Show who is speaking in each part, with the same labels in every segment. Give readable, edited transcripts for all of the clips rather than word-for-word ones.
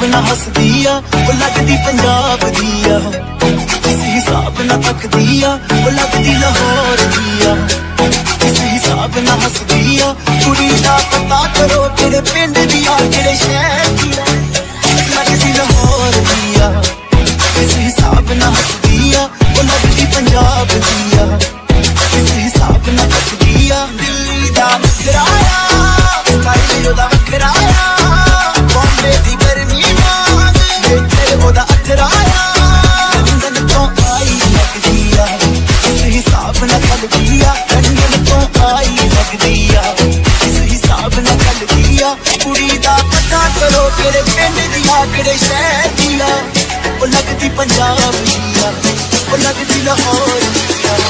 Speaker 1: ना हसदी आ वो लगदी पंजाब दी आ, जिस हिसाब ना तकदी आ वो लगदी लाहौर दी आ, जिस हिसाब ना हसदी आ कुड़ी दा पता करो तेरे पिंड दी आ तेरे शहर दी आ, लगदी लाहौर दी आ, जिस हिसाब ना हसदी आ वो लगदी पंजाब दी आ, जिस हिसाब ना तकदी आ दिल्ली दा मखराया स्टाइल ओदा वखराया बॉम्बे दी गर्मी नाग तेरे ओदा अथराया लंदन तो आई लगदी आ इस हिसाब ना चलदी आ लंदन तो आई लगदी आ इस हिसाब ना चलदी आ कुड़ी दा पता करो तेरे पिंड दी आ केड़े शहर दी आ ओ लगदी पंजाब दी आ ओ लगदी लाहौर दी आ।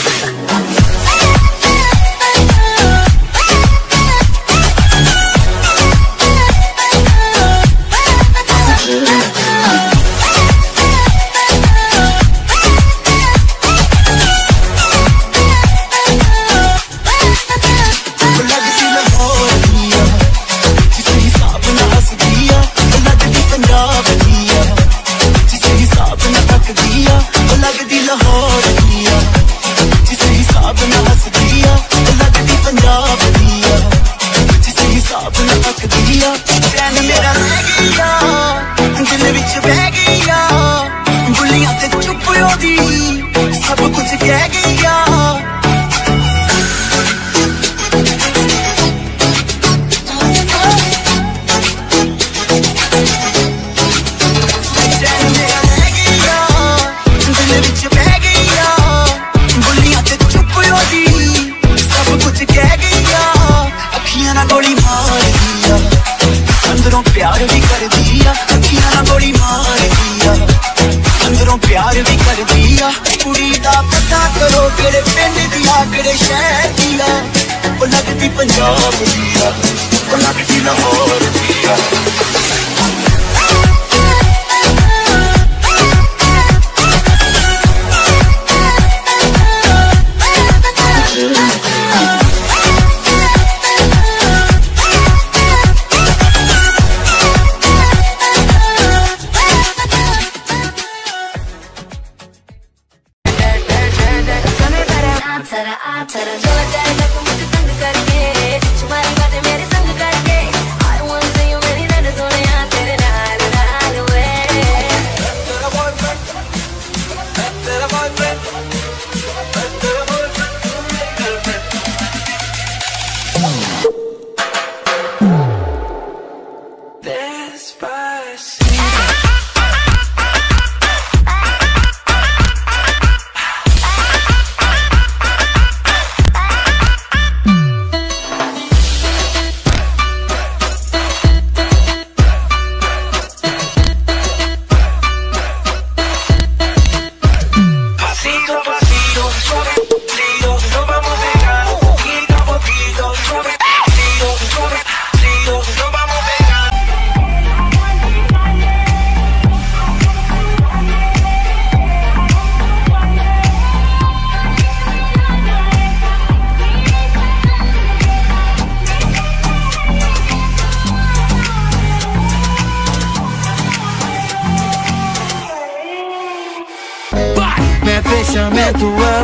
Speaker 2: Fechamento é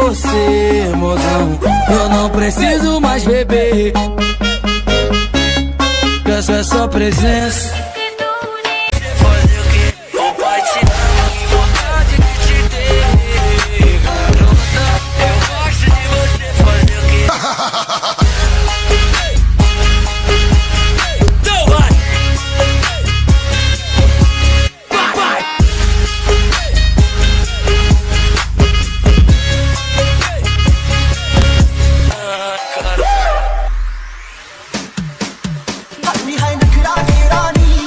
Speaker 2: você, mozão. Eu não preciso mais beber. Peço é sua presença.
Speaker 1: Behind the crowd,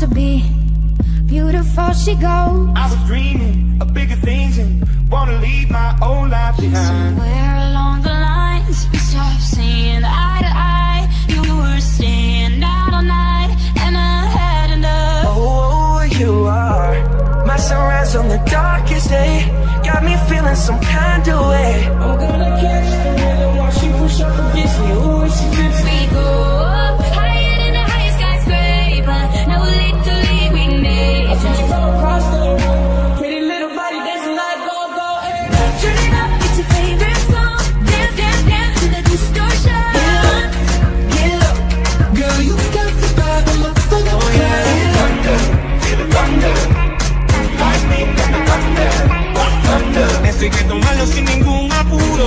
Speaker 3: to be beautiful, she goes.
Speaker 4: I was dreaming of bigger things and wanna leave my old life behind.
Speaker 3: Somewhere along the lines, we stopped seeing eye to eye. You were staying out all night, and I had enough.
Speaker 5: Oh, you are my sunrise on the darkest day. Got me feeling some kind of way. I'm gonna catch the rhythm while she push up against me. Ooh, she drips.
Speaker 3: We go up higher than the highest skyscraper. No little we made.
Speaker 5: I just fell across the room. Pretty little body dancing like go-go.
Speaker 3: Turn it up, it's your favorite song. Dance, dance, dance to the distortion.
Speaker 5: Get up, girl, you got the vibe of my thunder. Oh yeah, thunder, feel the thunder. Lightning and the thunder, thunder.
Speaker 4: Esto hay que tomarlo sin ningún apuro.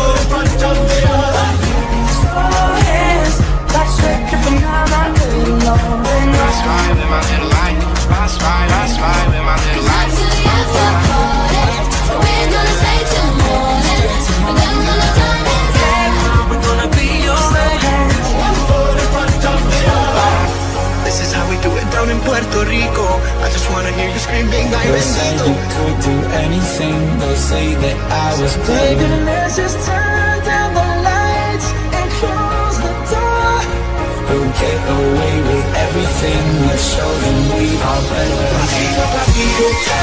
Speaker 5: Hands, like sweat dripping down my little long.
Speaker 6: That's right with my little light. That's right with my little light.
Speaker 3: To the after party, we're gonna stay till morning. And then when the time is up,
Speaker 5: We're gonna be alright.
Speaker 1: This is how we do it down in Puerto Rico. I just wanna hear you screaming, ay
Speaker 2: They'll say
Speaker 1: bendito.
Speaker 2: you could do anything. They'll say that I was
Speaker 5: Baby,
Speaker 2: clever.
Speaker 5: let's just turn down the lights and close the door.
Speaker 2: Who'll get away with everything? Let's show them we are better.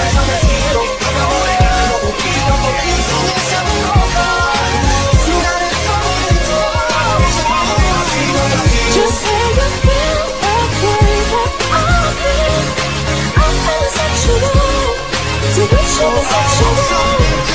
Speaker 3: just say you feel okay, but I'm feeling sexual. To wish you was sexual.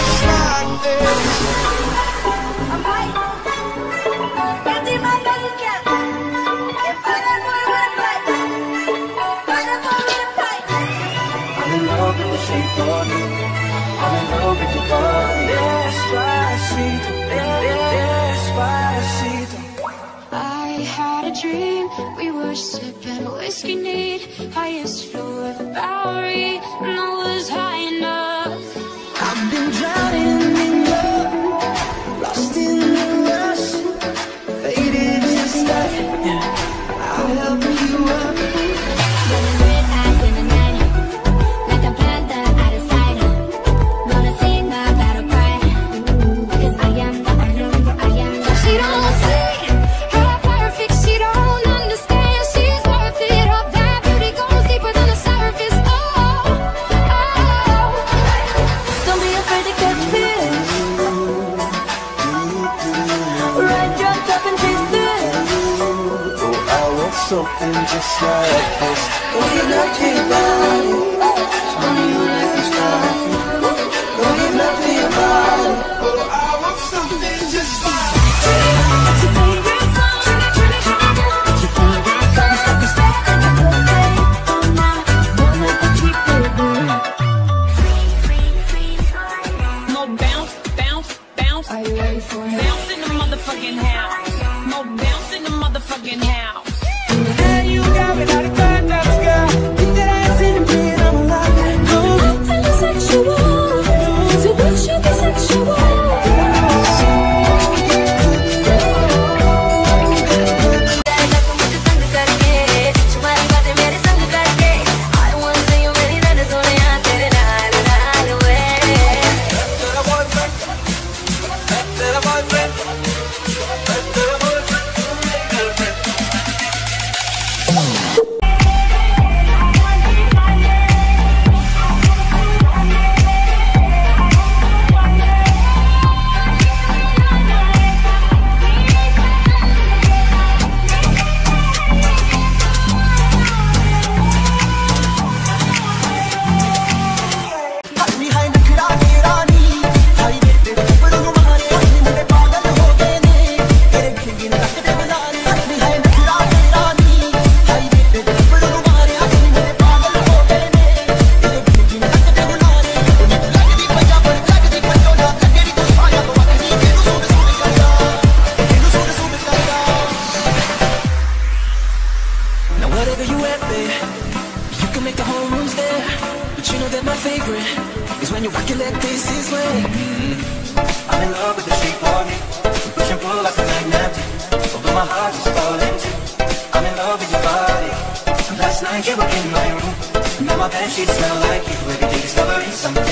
Speaker 5: I'm in love with the shape of you. I'm in love with your body. Despacito, despacito.
Speaker 3: I had a dream, we were sipping whiskey neat, highest floor of the Bowery, and I was high enough.
Speaker 5: I've been drowning in love, lost in the rush, faded just like I'll help you up.
Speaker 3: Running red eyes in the night, like a panther out of sight. Gonna sing my battle cry, 'cause I am the. She don't see how perfect, she don't understand. She's worth it, all that beauty goes deeper than the surface. Oh, oh. Don't be afraid to catch fish. Ride your top and taste this.
Speaker 5: Oh, I want something just like this. Go get back to your body. Tell me you like this body. Go get back to your body. Oh, I want something just like
Speaker 3: It's your favorite song. Trini, it's your favorite song. Step by step in the buffet. Oh, now, wanna keep it moving.
Speaker 7: More bounce, bounce, bounce.
Speaker 3: Are you ready for it?
Speaker 7: Bounce in the motherfucking house. More bounce in the motherfucking house.
Speaker 5: Hey, you got me like a third times, girl. Beat that ass in the bed, I'm alive.
Speaker 3: I'm feeling sexual. To wish you be sexual.
Speaker 5: I'm in love with the shape of you. Push and pull like a magnet. Although my heart is falling too. I'm in love with your body. Last night
Speaker 8: find you up in my room. Now my bedsheets smell like you. Every day discovering something